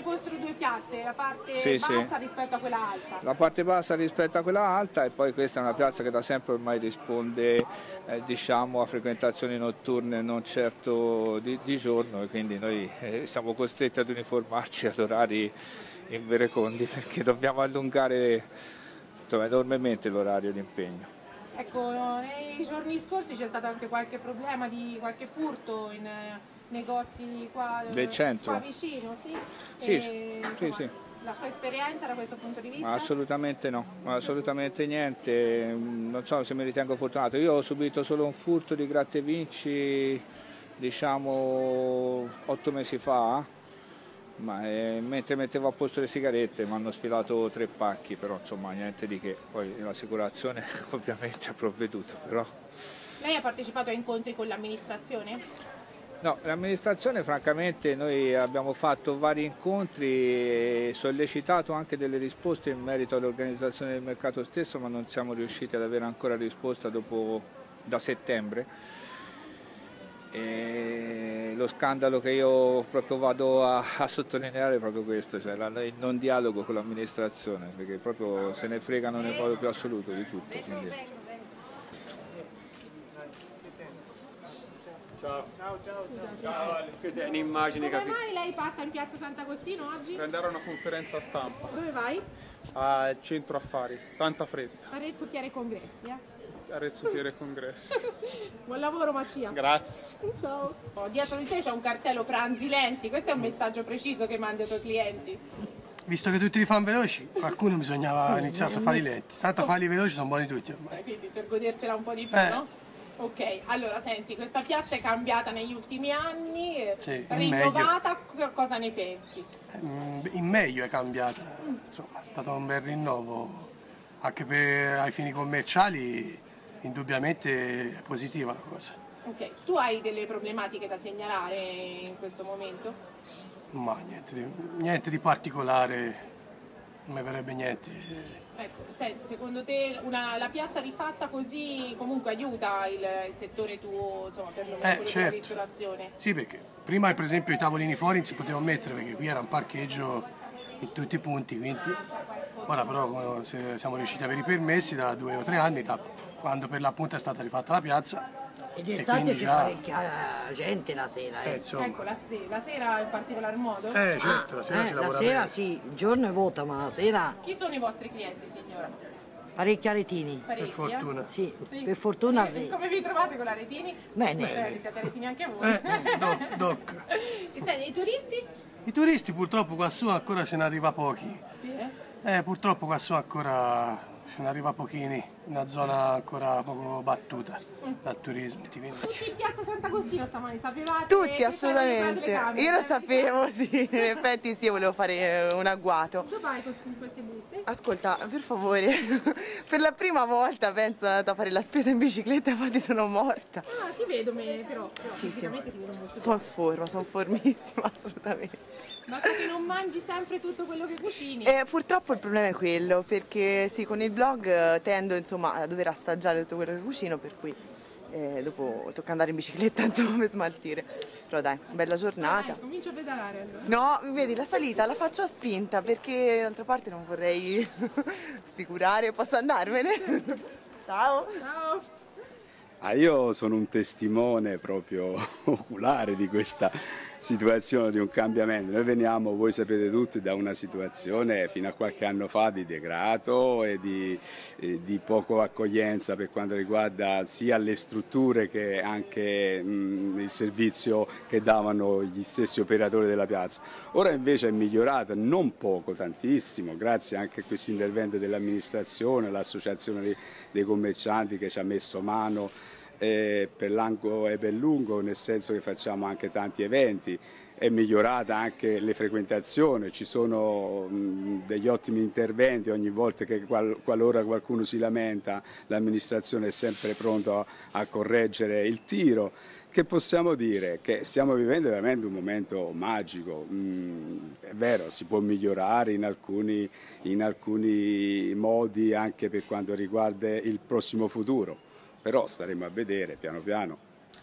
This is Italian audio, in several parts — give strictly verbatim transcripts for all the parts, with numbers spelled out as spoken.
fossero due piazze, la parte sì, bassa sì. rispetto a quella alta. La parte bassa rispetto a quella alta, e poi questa è una piazza che da sempre ormai risponde eh, diciamo, a frequentazioni notturne, non certo di, di giorno, e quindi noi eh, siamo costretti ad uniformarci ad orari inverecondi perché dobbiamo allungare insomma, enormemente l'orario di impegno. Ecco, nei giorni scorsi c'è stato anche qualche problema di qualche furto in eh, negozi qua, Del centro? qua vicino, sì? Sì, E, sì, insomma, sì. La sua esperienza da questo punto di vista? Ma assolutamente no, assolutamente niente, non so se mi ritengo fortunato. Io ho subito solo un furto di gratta e vinci, diciamo, otto mesi fa, ma eh, mentre mettevo a posto le sigarette mi hanno sfilato tre pacchi, però insomma niente di che. Poi l'assicurazione ovviamente ha provveduto, però... Lei ha partecipato a incontri con l'amministrazione? No, l'amministrazione francamente noi abbiamo fatto vari incontri e sollecitato anche delle risposte in merito all'organizzazione del mercato stesso, ma non siamo riusciti ad avere ancora risposta dopo, da settembre. E lo scandalo che io proprio vado a, a sottolineare è proprio questo, cioè la, il non dialogo con l'amministrazione, perché proprio se ne fregano nel modo più assoluto di tutto. Quindi... Ciao. Ciao, ciao, ciao. Questa è un'immagine Come capita. mai lei passa in piazza Sant'Agostino oggi? Per andare a una conferenza stampa Dove vai? al centro affari, tanta fretta. Arezzo Fiere Congressi, eh? Arezzo Fiere Congressi. Buon lavoro Mattia. Grazie. Ciao. Oh, dietro di te c'è un cartello pranzi lenti, questo è un messaggio preciso che mandi ai tuoi clienti. Visto che tutti li fanno veloci, qualcuno bisognava iniziare a farli lenti. Tanto farli veloci sono buoni tutti ormai. Eh, quindi per godersela un po' di più, Eh. no? Ok, allora senti, questa piazza è cambiata negli ultimi anni, Sì, in rinnovata, cosa ne pensi? In meglio è cambiata, insomma è stato un bel rinnovo, anche per, ai fini commerciali indubbiamente è positiva la cosa. Ok, tu hai delle problematiche da segnalare in questo momento? Ma niente di, niente di particolare, non mi verrebbe niente. Ecco, senti, secondo te una, la piazza rifatta così comunque aiuta il, il settore tuo, insomma, per lo meno Eh, quello certo. della ristorazione? Sì, perché prima per esempio i tavolini fuori non si potevano mettere perché qui era un parcheggio in tutti i punti, quindi ora però siamo riusciti ad avere i permessi da due o tre anni, da quando per l'appunto è stata rifatta la piazza. E d'estate c'è già... parecchia gente la sera, eh. Eh, insomma. Ecco, la, la sera in particolar modo? Eh certo, la sera Eh, si la lavora sera bene. sì, il giorno è vuota, ma la sera Chi sono i vostri clienti, signora? parecchi aretini. Parecchi, Per fortuna. eh? Sì, Sì. per fortuna Eh, sì. Come vi trovate con l'aretini? Bene. Eh, siete aretini anche voi. Eh, doc, doc. E senti, i turisti? I turisti purtroppo qua su ancora ce ne arriva pochi. Sì, eh? Eh, purtroppo qua su ancora ce ne arriva pochini, una zona ancora poco battuta dal turismo. Tutti in piazza Sant'Agostino stamani, sapevate? Tutti, che c'erano le assolutamente. telecamere? Io lo sapevo, sì, in effetti sì, volevo fare un agguato. Dove vai con queste buste? Ascolta, per favore, per la prima volta penso sono andata a fare la spesa in bicicletta, infatti sono morta. Ah, ti vedo me, però, però Sì, sì. fisicamente ti vedo molto Sono in forma, sono formissima, assolutamente. Basta che non mangi sempre tutto quello che cucini. E purtroppo il problema è quello, perché sì, con il blog eh, tendo insomma a dover assaggiare tutto quello che cucino, per cui eh, dopo tocca andare in bicicletta insomma per smaltire. Però dai, bella giornata. Eh, comincio a pedalare allora. No, vedi, la salita la faccio a spinta perché d'altra parte non vorrei sfigurare, posso andarmene? Ciao! Ciao! Ah, io sono un testimone proprio oculare di questa situazione, di un cambiamento. Noi veniamo, voi sapete tutti, da una situazione fino a qualche anno fa di degrado e di, eh, di poco accoglienza per quanto riguarda sia le strutture che anche mh, il servizio che davano gli stessi operatori della piazza. Ora invece è migliorata, non poco, tantissimo, grazie anche a questi interventi dell'amministrazione, l'associazione dei, dei commercianti che ci ha messo mano eh, per largo e per lungo, nel senso che facciamo anche tanti eventi. È migliorata anche le frequentazioni, ci sono mh, degli ottimi interventi, ogni volta che qual, qualora qualcuno si lamenta l'amministrazione è sempre pronto a, a correggere il tiro. Che possiamo dire? Che stiamo vivendo veramente un momento magico, mm, è vero, si può migliorare in alcuni, in alcuni modi anche per quanto riguarda il prossimo futuro, però staremo a vedere piano piano.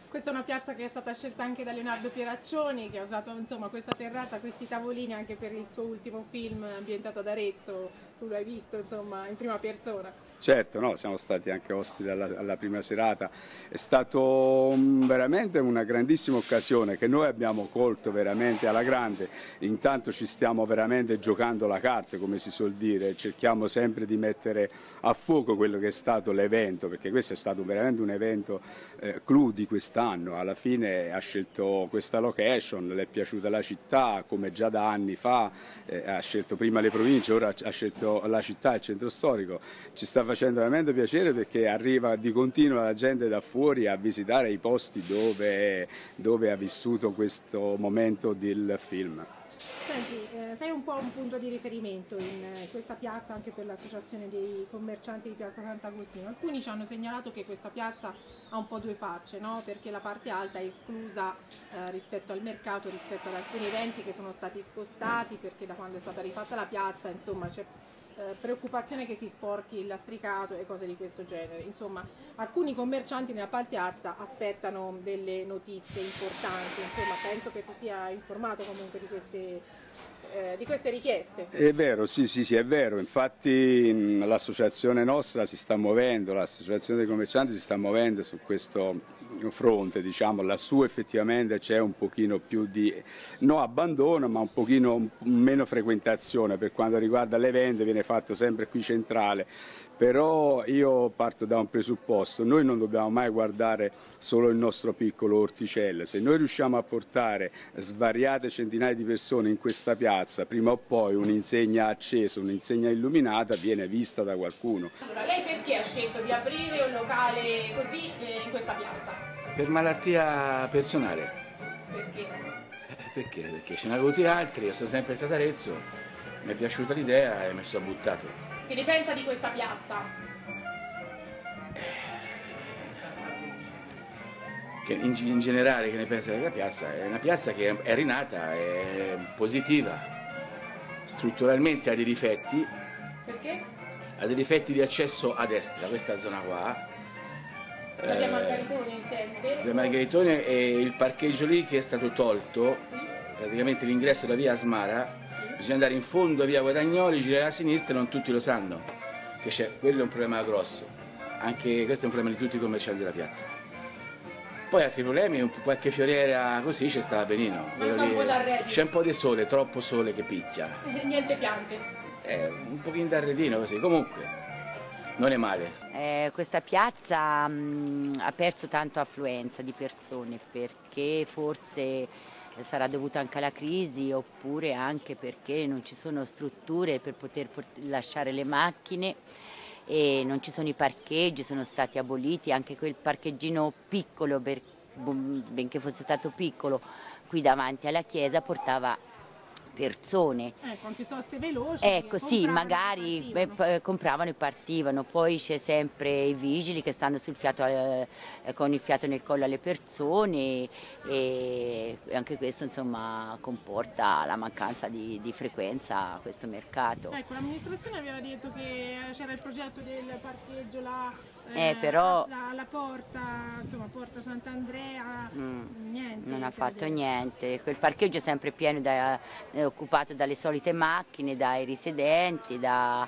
Questa è una piazza che è stata scelta anche da Leonardo Pieraccioni, che ha usato insomma questa terrazza, questi tavolini anche per il suo ultimo film ambientato ad Arezzo. Tu lo hai visto insomma in prima persona. Certo, no, siamo stati anche ospiti alla, alla prima serata, è stato veramente una grandissima occasione che noi abbiamo colto veramente alla grande. Intanto ci stiamo veramente giocando la carta, come si suol dire, cerchiamo sempre di mettere a fuoco quello che è stato l'evento, perché questo è stato veramente un evento eh, clou di quest'anno. Alla fine ha scelto questa location, le è piaciuta la città, come già da anni fa, eh, ha scelto prima le province, ora ha scelto la città, il centro storico. Ci sta facendo veramente piacere perché arriva di continuo la gente da fuori a visitare i posti dove, dove ha vissuto questo momento del film. Senti, eh, sei un po' un punto di riferimento in eh, questa piazza anche per l'associazione dei commercianti di Piazza Sant'Agostino. Alcuni ci hanno segnalato che questa piazza ha un po' due facce, no? Perché la parte alta è esclusa eh, rispetto al mercato, rispetto ad alcuni eventi che sono stati spostati, perché da quando è stata rifatta la piazza insomma c'è eh, preoccupazione che si sporchi il lastricato e cose di questo genere. Insomma, alcuni commercianti nella parte alta aspettano delle notizie importanti. Insomma, penso che tu sia informato comunque di queste Eh, di queste richieste. È vero, sì, sì, sì, è vero, infatti l'associazione nostra si sta muovendo, l'associazione dei commercianti si sta muovendo su questo fronte, diciamo, lassù effettivamente c'è un pochino più di, no abbandono, ma un pochino meno frequentazione per quanto riguarda le vendite, viene fatto sempre qui centrale, però io parto da un presupposto, noi non dobbiamo mai guardare solo il nostro piccolo orticello, se noi riusciamo a portare svariate centinaia di persone in questa piazza, prima o poi un'insegna accesa, un'insegna illuminata viene vista da qualcuno. Allora, lei perché ha scelto di aprire un locale così eh, in questa piazza? Per malattia personale. Perché? Eh, perché? Perché ce ne avevo avuti altri, io sono sempre stato a Arezzo, mi è piaciuta l'idea e mi sono buttato. Che ne pensa di questa piazza? Che in, in generale che ne pensa della piazza? È una piazza che è rinata, è positiva, strutturalmente ha dei difetti. Perché? Ha dei difetti di accesso a destra, questa zona qua. La via Margaritone intende? Via Margaritone e il parcheggio lì che è stato tolto, sì. Praticamente l'ingresso da via Asmara. Bisogna andare in fondo a via Guadagnoli, girare a sinistra, non tutti lo sanno, che c'è, quello è un problema grosso, anche questo è un problema di tutti i commercianti della piazza. Poi altri problemi, un, qualche fioriera così c'è sta benino, c'è un po' di sole, troppo sole che picchia. Niente piante. Eh, un pochino d'arredino così, comunque non è male. Eh, questa piazza mh, ha perso tanto affluenza di persone perché forse sarà dovuta anche alla crisi oppure anche perché non ci sono strutture per poter lasciare le macchine e non ci sono i parcheggi, sono stati aboliti, anche quel parcheggino piccolo, benché fosse stato piccolo, qui davanti alla chiesa portava persone. Ecco, anche soste veloci. Ecco, sì, magari e compravano e partivano, poi c'è sempre i vigili che stanno sul fiato, eh, con il fiato nel collo alle persone e anche questo insomma comporta la mancanza di, di frequenza a questo mercato. Ecco, l'amministrazione aveva detto che c'era il progetto del parcheggio là. Eh, però la, la porta, insomma, porta Sant'Andrea, mm, niente. Non ha fatto niente, quel parcheggio è sempre pieno, da, è occupato dalle solite macchine, dai risedenti, da,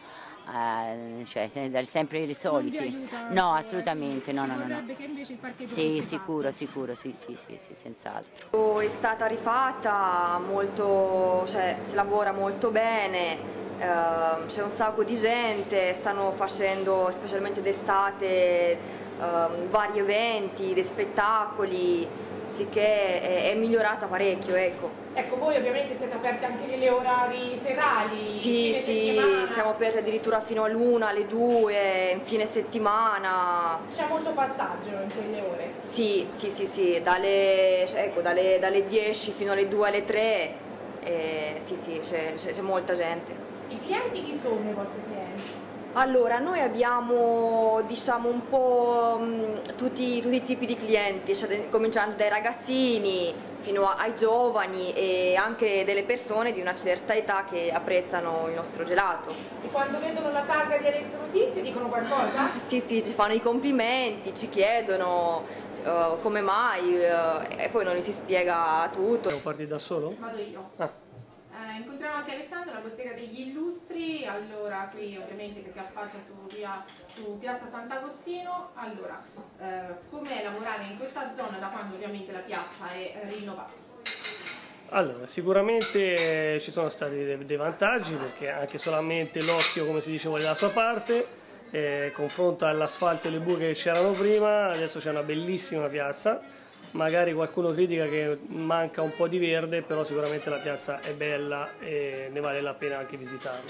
eh, cioè sempre i soliti. Non vi aiuta, no, assolutamente, no, no, no. Vorrebbe che invece il parcheggio Sì, fosse sicuro, fatto. sicuro, sì, sì, sì, sì, senz'altro. È stata rifatta molto, cioè si lavora molto bene. Uh, c'è un sacco di gente, stanno facendo specialmente d'estate uh, vari eventi, dei spettacoli, sicché è, è migliorata parecchio, ecco. Ecco, voi ovviamente siete aperti anche negli orari serali? Sì, sì, settimana. Siamo aperti addirittura fino all'una, alle due, in fine settimana. C'è molto passaggio in quelle ore? Sì, sì, sì, sì, dalle, ecco, dalle, dalle dieci fino alle due, alle tre, eh, sì, sì, c'è molta gente. I clienti chi sono i vostri clienti? Allora, noi abbiamo diciamo un po' mh, tutti, tutti i tipi di clienti, cioè, cominciando dai ragazzini fino ai giovani e anche delle persone di una certa età che apprezzano il nostro gelato. E quando vedono la targa di Arezzo Notizie dicono qualcosa? Sì, sì, ci fanno i complimenti, ci chiedono, uh, come mai, uh, e poi non gli si spiega tutto. Siamo partiti da solo? Vado io. Ah. Eh, incontriamo anche Alessandro, la bottega degli illustri. Allora, qui ovviamente che si affaccia su, via, su piazza Sant'Agostino. Allora, eh, com'è lavorare in questa zona da quando ovviamente la piazza è rinnovata? Allora, sicuramente ci sono stati dei, dei vantaggi, perché anche solamente l'occhio, come si dice, vuole la sua parte, eh, confronto all'asfalto e le buche che c'erano prima, adesso c'è una bellissima piazza, magari qualcuno critica che manca un po' di verde, però sicuramente la piazza è bella e ne vale la pena anche visitarla.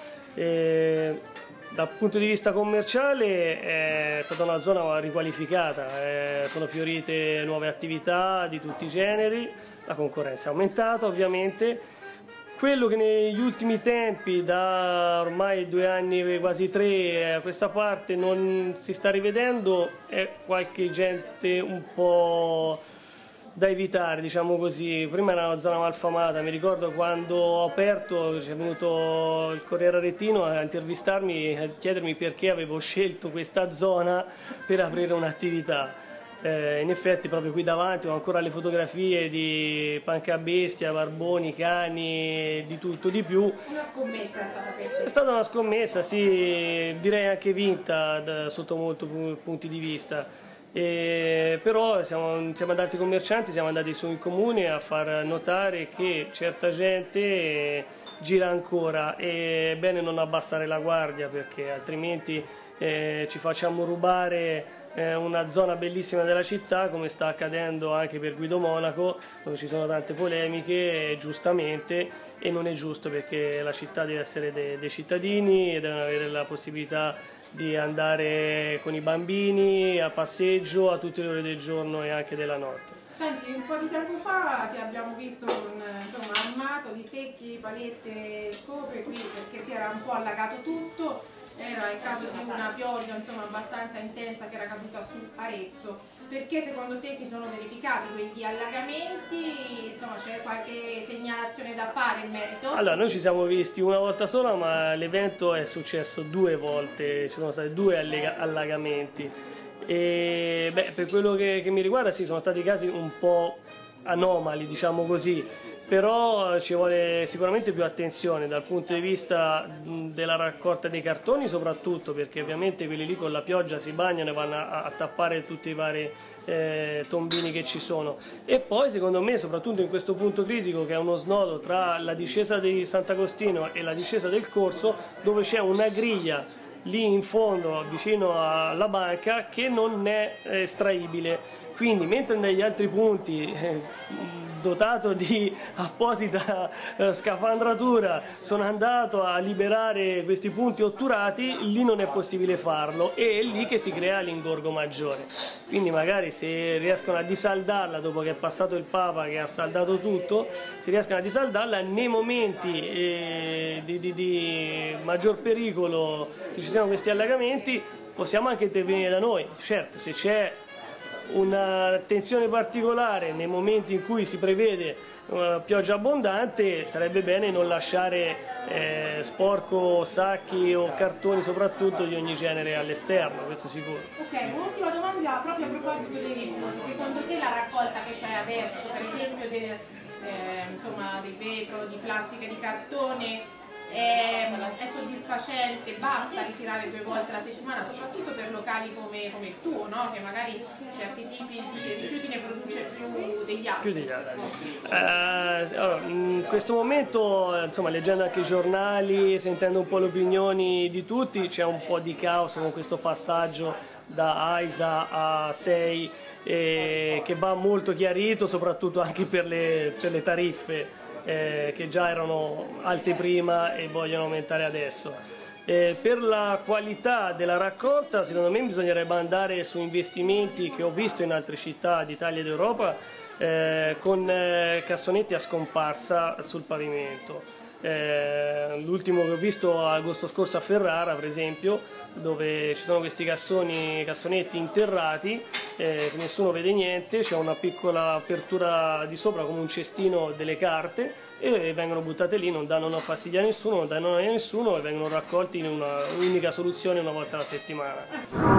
E, dal punto di vista commerciale è stata una zona riqualificata, eh, sono fiorite nuove attività di tutti i generi, la concorrenza è aumentata ovviamente. Quello che negli ultimi tempi, da ormai due anni, quasi tre, a questa parte non si sta rivedendo è qualche gente un po' da evitare, diciamo così. Prima era una zona malfamata, mi ricordo quando ho aperto c'è venuto il Corriere Aretino a intervistarmi, a chiedermi perché avevo scelto questa zona per aprire un'attività. Eh, in effetti proprio qui davanti ho ancora le fotografie di Panca Bestia, barboni, cani, di tutto di più. Una scommessa è stata per te? È stata una scommessa, sì, direi anche vinta da, sotto molti punti di vista. E, però siamo, siamo andati commercianti, siamo andati su in comune a far notare che certa gente gira ancora e è bene non abbassare la guardia, perché altrimenti eh, ci facciamo rubare una zona bellissima della città, come sta accadendo anche per Guido Monaco, dove ci sono tante polemiche, giustamente, e non è giusto, perché la città deve essere dei, dei cittadini e devono avere la possibilità di andare con i bambini a passeggio a tutte le ore del giorno e anche della notte. Senti, un po' di tempo fa ti abbiamo visto con, insomma, armato di secchi, palette, scope qui, perché si era un po' allagato tutto. Era il caso di una pioggia, insomma, abbastanza intensa che era caduta su Arezzo. Perché secondo te si sono verificati quegli allagamenti? Insomma, c'è qualche segnalazione da fare in merito? Allora, noi ci siamo visti una volta sola, ma l'evento è successo due volte, ci sono stati due allagamenti. E beh, per quello che, che mi riguarda, sì, sono stati casi un po' anomali, diciamo così. Però ci vuole sicuramente più attenzione dal punto di vista della raccolta dei cartoni, soprattutto perché ovviamente quelli lì con la pioggia si bagnano e vanno a, a tappare tutti i vari eh, tombini che ci sono. E poi secondo me, soprattutto in questo punto critico, che è uno snodo tra la discesa di Sant'Agostino e la discesa del Corso, dove c'è una griglia lì in fondo vicino alla banca che non è estraibile. Quindi mentre negli altri punti eh, dotato di apposita eh, scafandratura sono andato a liberare questi punti otturati, lì non è possibile farlo e è lì che si crea l'ingorgo maggiore. Quindi magari se riescono a disaldarla dopo che è passato il Papa che ha saldato tutto, se riescono a disaldarla nei momenti eh, di, di, di maggior pericolo che ci siano questi allagamenti, possiamo anche intervenire da noi. Certo, se c'è un'attenzione particolare nei momenti in cui si prevede una pioggia abbondante, sarebbe bene non lasciare eh, sporco sacchi o cartoni soprattutto di ogni genere all'esterno, questo sicuro. Ok, un'ultima domanda proprio a proposito dei rifiuti. Secondo te la raccolta che c'è adesso, per esempio del, eh, insomma, del vetro, di plastica e di cartone, È, è soddisfacente? Basta ritirare due volte alla settimana, soprattutto per locali come, come il tuo, no? Che magari certi tipi di rifiuti ne produce più degli altri. Più degli altri. Eh, allora, in questo momento, insomma, leggendo anche i giornali, sentendo un po' le opinioni di tutti, c'è un po' di caos con questo passaggio da AISA a sei eh, che va molto chiarito, soprattutto anche per le, per le tariffe. Eh, che già erano alte prima e vogliono aumentare adesso. Eh, per la qualità della raccolta, secondo me bisognerebbe andare su investimenti che ho visto in altre città d'Italia ed Europa, eh, con eh, cassonetti a scomparsa sul pavimento. Eh, l'ultimo che ho visto agosto scorso a Ferrara, per esempio, dove ci sono questi cassoni, cassonetti interrati, eh, che nessuno vede niente, c'è una piccola apertura di sopra come un cestino delle carte e vengono buttate lì, non danno fastidio a nessuno, non danno a nessuno e vengono raccolti in una unica soluzione una volta alla settimana.